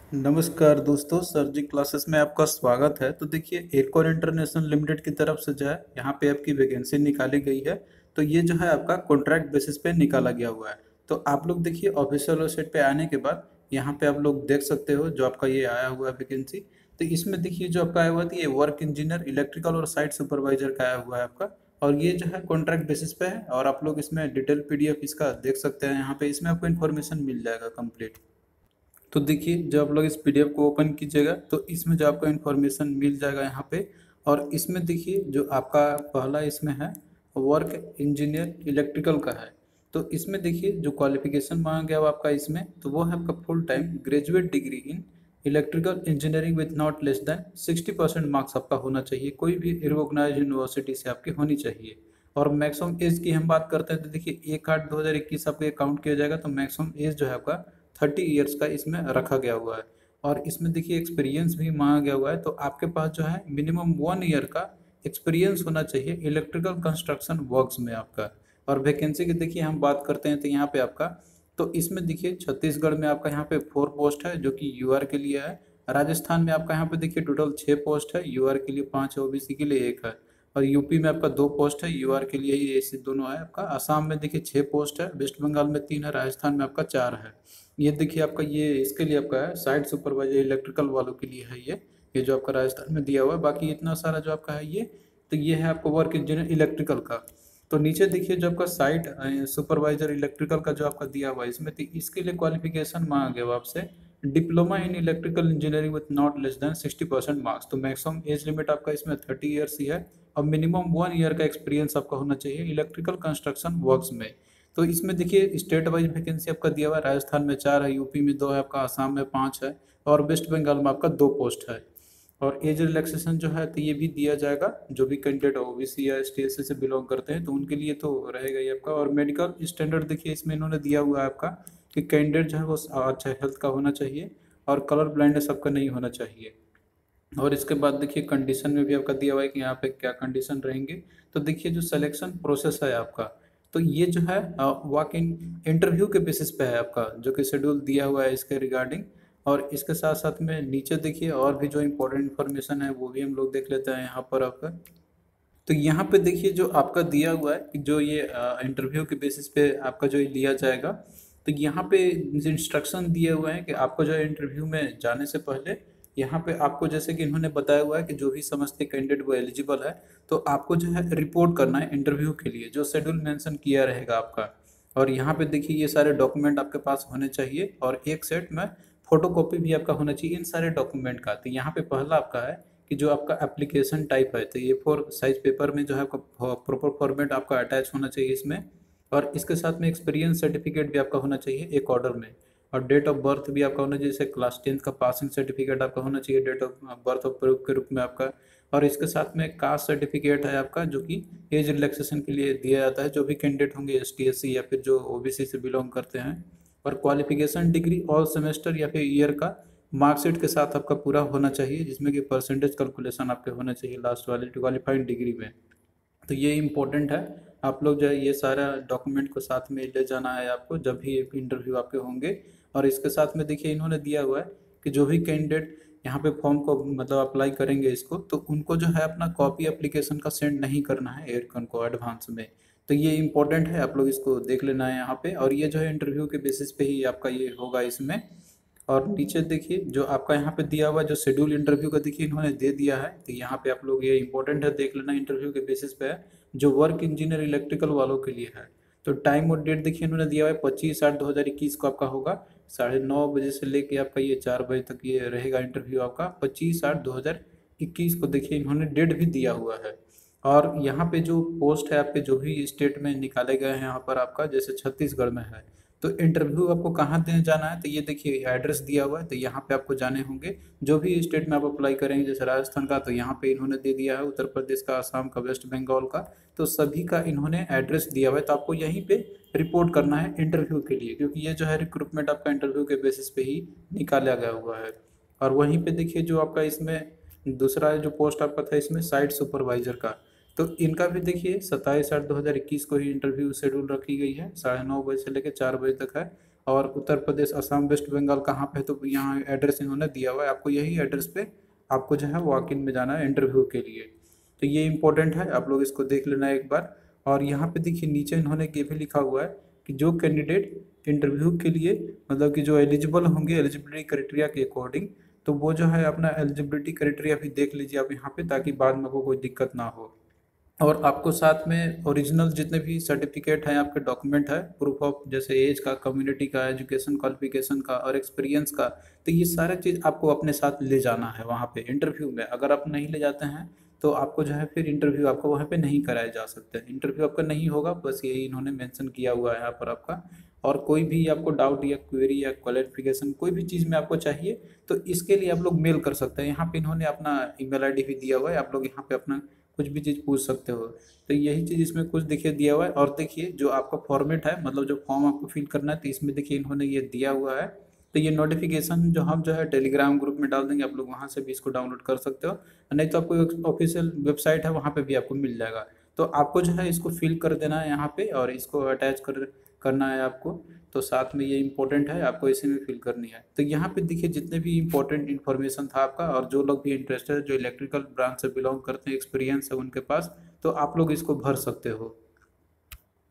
नमस्कार दोस्तों, सर जी क्लासेस में आपका स्वागत है। तो देखिए, एरकॉन इंटरनेशनल लिमिटेड की तरफ से जो है यहाँ पे आपकी वैकेंसी निकाली गई है। तो ये जो है आपका कॉन्ट्रैक्ट बेसिस पे निकाला गया हुआ है। तो आप लोग देखिए, ऑफिशियल वेबसाइट पे आने के बाद यहाँ पे आप लोग देख सकते हो जो आपका ये आया हुआ है वैकेंसी। तो इसमें देखिए जो आपका आया हुआ है, ये वर्क इंजीनियर इलेक्ट्रिकल और साइट सुपरवाइजर का आया हुआ है आपका। और ये जो है कॉन्ट्रैक्ट बेसिस पे है, और आप लोग इसमें डिटेल पीडीएफ इसका देख सकते हैं। यहाँ पे इसमें आपको इन्फॉर्मेशन मिल जाएगा कंप्लीट। तो देखिए, जब आप लोग इस पीडीएफ को ओपन कीजिएगा तो इसमें जो आपको इन्फॉर्मेशन मिल जाएगा यहाँ पे। और इसमें देखिए जो आपका पहला इसमें है वर्क इंजीनियर इलेक्ट्रिकल का है। तो इसमें देखिए जो क्वालिफिकेशन मांगा गया हुआ आपका इसमें, तो वो है आपका full time graduate degree in electrical engineering with not less than 60% marks आपका होना चाहिए। कोई भी रिकॉग्नाइज्ड यूनिवर्सिटी से आपकी होनी चाहिए। और मैक्सिमम एज की हम बात करते हैं तो देखिए 1/8/2021 आपके काउंट किया जाएगा, तो मैक्सिमम एज जो है आपका 30 ईयर्स का इसमें रखा गया हुआ है। और इसमें देखिए एक्सपीरियंस भी मांगा गया हुआ है, तो आपके पास जो है मिनिमम 1 ईयर का एक्सपीरियंस होना चाहिए इलेक्ट्रिकल कंस्ट्रक्शन वर्क्स में आपका। और वैकेंसी की देखिए हम बात करते हैं तो यहाँ पे आपका, तो इसमें देखिए छत्तीसगढ़ में आपका यहाँ पे 4 पोस्ट है जो कि यूआर के लिए है। राजस्थान में आपका यहाँ पे देखिए टोटल 6 पोस्ट है, यूआर के लिए 5 है, ओबीसी के लिए 1 है। और यूपी में आपका 2 पोस्ट है, यूआर के लिए ही ऐसे दोनों है आपका। असम में देखिए 6 पोस्ट है, वेस्ट बंगाल में 3 है, राजस्थान में आपका 4 है। ये देखिए आपका ये इसके लिए आपका है साइट सुपरवाइजर इलेक्ट्रिकल वालों के लिए है ये जो आपका राजस्थान में दिया हुआ है। बाकी इतना सारा जो आपका है ये, तो ये है आपका वर्क इंजीनियर इलेक्ट्रिकल का। तो नीचे देखिए जो आपका साइट सुपरवाइजर इलेक्ट्रिकल का जो आपका दिया हुआ है इसमें, तो इसके लिए क्वालिफिकेशन मांगा गया हुआ आपसे diploma in electrical engineering with not less than 60% marks. तो मैक्सिमम एज लिमिट आपका इसमें 30 ईयर्स ही है। और मिनिमम 1 ईयर का एक्सपीरियंस आपका होना चाहिए इलेक्ट्रिकल कंस्ट्रक्शन वर्क्स में। तो इसमें देखिए स्टेट वाइज वैकेंसी आपका दिया हुआ है, राजस्थान में 4 है, यूपी में 2 है आपका, आसाम में 5 है, और वेस्ट बंगाल में आपका 2 पोस्ट है। और एज रिलैक्सेशन जो है तो ये भी दिया जाएगा, जो भी कैंडिडेट ओबीसी या एसटी से बिलोंग करते हैं तो उनके लिए तो रहेगा ही आपका। और मेडिकल स्टैंडर्ड देखिए इसमें इन्होंने दिया हुआ है आपका कि कैंडिडेट जो है वो अच्छा हेल्थ का होना चाहिए, और कलर ब्लाइंडनेस आपका नहीं होना चाहिए। और इसके बाद देखिए कंडीशन में भी आपका दिया हुआ है कि यहाँ पे क्या कंडीशन रहेंगे। तो देखिए जो सिलेक्शन प्रोसेस है आपका, तो ये जो है वॉक इन इंटरव्यू के बेसिस पे है आपका, जो कि शेड्यूल दिया हुआ है इसके रिगार्डिंग। और इसके साथ साथ में नीचे देखिए और भी जो इम्पोर्टेंट इन्फॉर्मेशन है वो भी हम लोग देख लेते हैं यहाँ पर आपका। तो यहाँ पे देखिए जो आपका दिया हुआ है कि जो ये इंटरव्यू के बेसिस पे आपका जो ये लिया जाएगा। तो यहाँ पे इंस्ट्रक्शन दिए हुए हैं कि आपको जो है इंटरव्यू में जाने से पहले यहाँ पे आपको, जैसे कि इन्होंने बताया हुआ है कि जो भी समझते कैंडिडेट वो एलिजिबल है, तो आपको जो है रिपोर्ट करना है इंटरव्यू के लिए, जो शेड्यूल मेंशन किया रहेगा आपका। और यहाँ पे देखिए ये सारे डॉक्यूमेंट आपके पास होने चाहिए, और एक सेट में फोटोकॉपी भी आपका होना चाहिए इन सारे डॉक्यूमेंट का। तो यहाँ पे पहला आपका है कि जो आपका एप्लीकेशन टाइप है, तो A4 साइज पेपर में जो है आपका प्रॉपर फॉर्मेट आपका अटैच होना चाहिए इसमें। और इसके साथ में एक्सपीरियंस सर्टिफिकेट भी आपका होना चाहिए एक ऑर्डर में। और डेट ऑफ बर्थ भी आपका होना चाहिए, जैसे क्लास 10th का पासिंग सर्टिफिकेट आपका होना चाहिए date of birth of proof के रूप में आपका। और इसके साथ में कास्ट सर्टिफिकेट है आपका, जो कि एज रिलैक्सेशन के लिए दिया जाता है जो भी कैंडिडेट होंगे ST SC या फिर जो OBC से बिलोंग करते हैं। और क्वालिफिकेशन डिग्री ऑल सेमेस्टर या फिर ईयर का मार्कशीट के साथ आपका पूरा होना चाहिए, जिसमें कि परसेंटेज कैलकुलेशन आपके होना चाहिए लास्ट वाले क्वालिफाइड डिग्री में। तो ये इम्पोर्टेंट है, आप लोग जो है ये सारा डॉक्यूमेंट को साथ में ले जाना है आपको जब भी इंटरव्यू आपके होंगे। और इसके साथ में देखिए इन्होंने दिया हुआ है कि जो भी कैंडिडेट यहाँ पे फॉर्म को मतलब अप्लाई करेंगे इसको, तो उनको जो है अपना कॉपी एप्लीकेशन का सेंड नहीं करना है एयरकॉन को एडवांस में। तो ये इंपॉर्टेंट है, आप लोग इसको देख लेना है यहाँ पे। और ये जो है इंटरव्यू के बेसिस पे ही आपका ये होगा इसमें। और नीचे देखिए जो आपका यहाँ पे दिया हुआ जो शेड्यूल इंटरव्यू का देखिए इन्होंने दे दिया है, तो यहाँ पे आप लोग ये इंपॉर्टेंट है देख लेना, इंटरव्यू के बेसिस पे है जो वर्क इंजीनियर इलेक्ट्रिकल वालों के लिए है। तो टाइम और डेट देखिए इन्होंने दिया हुआ है 25/8/2021 को आपका होगा 9:30 बजे से लेके आपका ये 4 बजे तक ये रहेगा इंटरव्यू आपका। 25/8/2021 को देखिए इन्होंने डेट भी दिया हुआ है। और यहाँ पे जो पोस्ट है आपके जो भी स्टेट में निकाले गए हैं यहाँ पर आपका, जैसे छत्तीसगढ़ में है, तो इंटरव्यू आपको कहाँ देने जाना है, तो ये देखिए एड्रेस दिया हुआ है, तो यहाँ पे आपको जाने होंगे। जो भी स्टेट में आप अप्लाई करेंगे, जैसे राजस्थान का तो यहाँ पे इन्होंने दे दिया है, उत्तर प्रदेश का, असम का, वेस्ट बंगाल का, तो सभी का इन्होंने एड्रेस दिया हुआ है। तो आपको यहीं पे रिपोर्ट करना है इंटरव्यू के लिए, क्योंकि ये जो है रिक्रूटमेंट आपका इंटरव्यू के बेसिस पे ही निकाला गया हुआ है। और वहीं पे देखिए जो आपका इसमें दूसरा जो पोस्ट आपका था इसमें साइट सुपरवाइजर का, तो इनका भी देखिए 27/8/2021 को ही इंटरव्यू शेड्यूल रखी गई है, 9:30 बजे से लेकर 4 बजे तक है। और उत्तर प्रदेश, असम, वेस्ट बंगाल कहाँ पे है, तो यहाँ एड्रेस इन्होंने दिया हुआ है, आपको यही एड्रेस पे आपको जो है वॉक इन में जाना है इंटरव्यू के लिए। तो ये इंपॉर्टेंट है, आप लोग इसको देख लेना एक बार। और यहाँ पे देखिए नीचे इन्होंने ये भी लिखा हुआ है कि जो कैंडिडेट इंटरव्यू के लिए मतलब कि जो एलिजिबल होंगे एलिजिबिलिटी क्राइटेरिया के अकॉर्डिंग, तो वो जो है अपना एलिजिबिलिटी क्राइटेरिया भी देख लीजिए आप यहाँ पे, ताकि बाद में आपको कोई दिक्कत ना हो। और आपको साथ में ओरिजिनल जितने भी सर्टिफिकेट हैं, आपके डॉक्यूमेंट है, प्रूफ ऑफ जैसे एज का, कम्युनिटी का, एजुकेशन क्वालिफिकेशन का और एक्सपीरियंस का, तो ये सारे चीज़ आपको अपने साथ ले जाना है वहाँ पे इंटरव्यू में। अगर आप नहीं ले जाते हैं तो आपको जो है फिर इंटरव्यू आपको वहाँ पे नहीं कराया जा सकता है, इंटरव्यू आपका नहीं होगा, बस यही इन्होंने मेंशन किया हुआ है यहाँ पर आपका। और कोई भी आपको डाउट या क्वेरी या क्वालिफिकेशन कोई भी चीज़ में आपको चाहिए तो इसके लिए आप लोग मेल कर सकते हैं। यहाँ पे इन्होंने अपना ईमेल आईडी भी दिया हुआ है, आप लोग यहाँ पे अपना कुछ भी चीज़ पूछ सकते हो। तो यही चीज़ इसमें कुछ देखिए दिया हुआ है। और देखिए जो आपका फॉर्मेट है, मतलब जो फॉर्म आपको फिल करना है, तो इसमें देखिए इन्होंने ये दिया हुआ है। तो ये नोटिफिकेशन जो हम जो है टेलीग्राम ग्रुप में डाल देंगे, आप लोग वहाँ से भी इसको डाउनलोड कर सकते हो, नहीं तो आपको एक ऑफिशियल वेबसाइट है वहाँ पे भी आपको मिल जाएगा। तो आपको जो है इसको फिल कर देना है यहाँ पे और इसको अटैच करना है आपको। तो साथ में ये इंपॉर्टेंट है, आपको इसी में फिल करनी है। तो यहाँ पे देखिए जितने भी इंपॉर्टेंट इन्फॉर्मेशन था आपका, और जो लोग भी इंटरेस्टेड जो इलेक्ट्रिकल ब्रांच से बिलोंग करते हैं, एक्सपीरियंस है उनके पास, तो आप लोग इसको भर सकते हो।